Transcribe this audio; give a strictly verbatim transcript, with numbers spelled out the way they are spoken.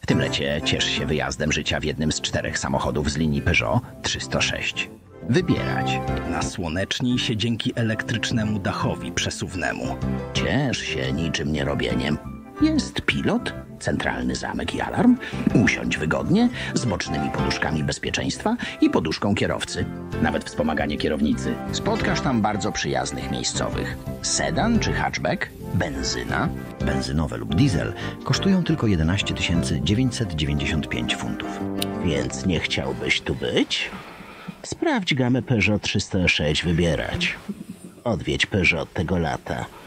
W tym lecie ciesz się wyjazdem życia w jednym z czterech samochodów z linii Peugeot trzysta sześć. Wybierać. Nasłonecznij się dzięki elektrycznemu dachowi przesuwnemu. Ciesz się niczym nierobieniem. Jest pilot, centralny zamek i alarm. Usiądź wygodnie, z bocznymi poduszkami bezpieczeństwa i poduszką kierowcy. Nawet wspomaganie kierownicy. Spotkasz tam bardzo przyjaznych miejscowych. Sedan czy hatchback? Benzyna? Benzynowe lub diesel kosztują tylko jedenaście tysięcy dziewięćset dziewięćdziesiąt pięć funtów. Więc nie chciałbyś tu być? Sprawdź gamę Peugeot trzysta sześć wybierać. Odwiedź Peugeot tego lata.